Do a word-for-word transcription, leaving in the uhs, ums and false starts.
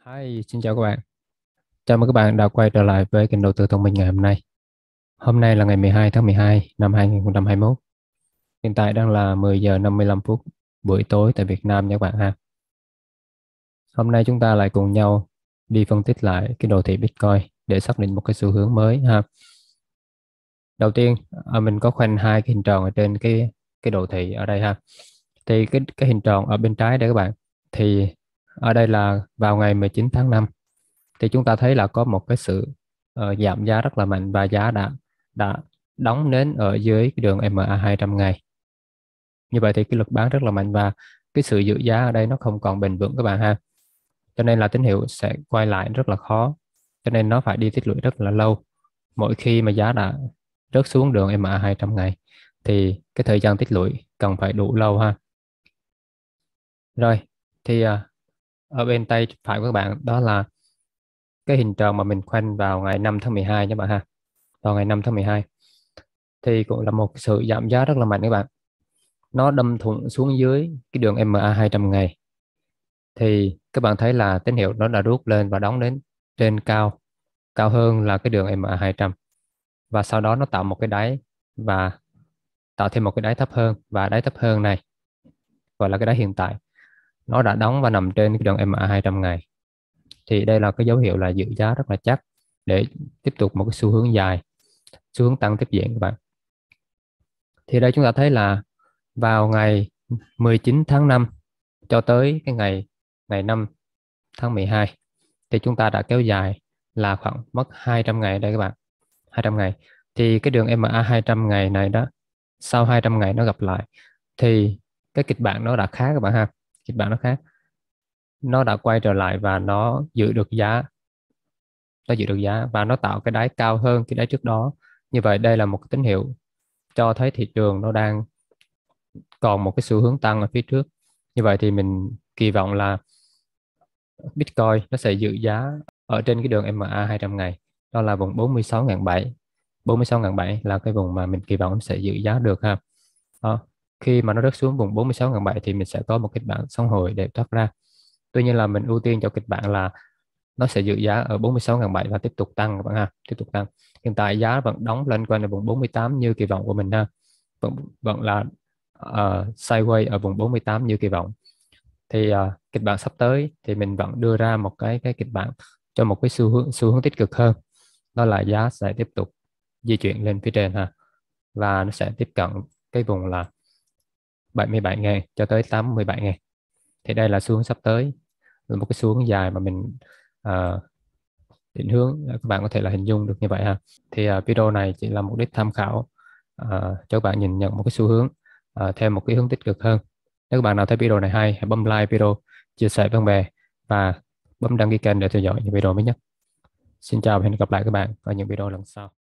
Hi, xin chào các bạn. Chào mừng các bạn đã quay trở lại với kênh đầu tư thông minh ngày hôm nay. Hôm nay là ngày mười hai tháng mười hai năm hai nghìn không trăm hai mươi mốt. Hiện tại đang là mười giờ năm mươi lăm phút buổi tối tại Việt Nam nha các bạn ha. Hôm nay chúng ta lại cùng nhau đi phân tích lại cái đồ thị Bitcoin để xác định một cái xu hướng mới ha. Đầu tiên, à, mình có khoanh hai cái hình tròn ở trên cái cái đồ thị ở đây ha. Thì cái cái hình tròn ở bên trái đây các bạn. Thì ở đây là vào ngày mười chín tháng năm thì chúng ta thấy là có một cái sự ờ, giảm giá rất là mạnh và giá đã đã đóng nến ở dưới cái đường e em a hai trăm ngày. Như vậy thì cái lực bán rất là mạnh và cái sự giữ giá ở đây nó không còn bền vững các bạn ha. Cho nên là tín hiệu sẽ quay lại rất là khó. Cho nên nó phải đi tích lũy rất là lâu. Mỗi khi mà giá đã rớt xuống đường e em a hai trăm ngày thì cái thời gian tích lũy cần phải đủ lâu ha. Rồi, thì à, ở bên tay phải của các bạn đó là cái hình tròn mà mình khoanh vào ngày năm tháng mười hai nha bạn ha. Vào ngày năm tháng mười hai thì cũng là một sự giảm giá rất là mạnh các bạn. Nó đâm thủng xuống dưới cái đường e em a hai trăm ngày. Thì các bạn thấy là tín hiệu nó đã rút lên và đóng đến trên cao, cao hơn là cái đường e em a hai trăm. Và sau đó nó tạo một cái đáy và tạo thêm một cái đáy thấp hơn, và đáy thấp hơn này gọi là cái đáy hiện tại. Nó đã đóng và nằm trên cái đường e em a hai trăm ngày. Thì đây là cái dấu hiệu là giữ giá rất là chắc để tiếp tục một cái xu hướng dài, xu hướng tăng tiếp diễn các bạn. Thì đây chúng ta thấy là vào ngày mười chín tháng năm cho tới cái ngày ngày năm tháng mười hai thì chúng ta đã kéo dài là khoảng mất hai trăm ngày đây các bạn. hai trăm ngày thì cái đường e em a hai trăm ngày này đó, sau hai trăm ngày nó gặp lại thì cái kịch bản nó đã khác các bạn ha. Kịch bản nó khác, nó đã quay trở lại và nó giữ được giá, nó giữ được giá và nó tạo cái đáy cao hơn cái đáy trước đó. Như vậy đây là một cái tín hiệu cho thấy thị trường nó đang còn một cái xu hướng tăng ở phía trước. Như vậy thì mình kỳ vọng là Bitcoin nó sẽ giữ giá ở trên cái đường e em a hai trăm ngày, đó là vùng bốn mươi sáu nghìn bảy trăm. bốn mươi sáu nghìn bảy trăm là cái vùng mà mình kỳ vọng nó sẽ giữ giá được ha. Đó. Khi mà nó rớt xuống vùng bốn mươi sáu nghìn bảy trăm thì mình sẽ có một kịch bản sóng hồi để thoát ra. Tuy nhiên là mình ưu tiên cho kịch bản là nó sẽ giữ giá ở bốn mươi sáu nghìn bảy trăm và tiếp tục tăng các bạn ha, tiếp tục tăng. Hiện tại giá vẫn đóng lên quanh ở vùng bốn mươi tám như kỳ vọng của mình ha, vẫn vẫn là uh, sideways ở vùng bốn mươi tám như kỳ vọng. Thì uh, kịch bản sắp tới thì mình vẫn đưa ra một cái cái kịch bản cho một cái xu hướng xu hướng tích cực hơn, đó là giá sẽ tiếp tục di chuyển lên phía trên ha, và nó sẽ tiếp cận cái vùng là bảy mươi bảy nghìn cho tới tám mươi bảy nghìn. Thì đây là xu hướng sắp tới, là một cái xu hướng dài mà mình uh, định hướng, các bạn có thể là hình dung được như vậy ha. Thì uh, video này chỉ là mục đích tham khảo uh, cho các bạn nhìn nhận một cái xu hướng uh, theo một cái hướng tích cực hơn. Nếu các bạn nào thấy video này hay, hãy bấm like video, chia sẻ với bạn bè và bấm đăng ký kênh để theo dõi những video mới nhất. Xin chào và hẹn gặp lại các bạn ở những video lần sau.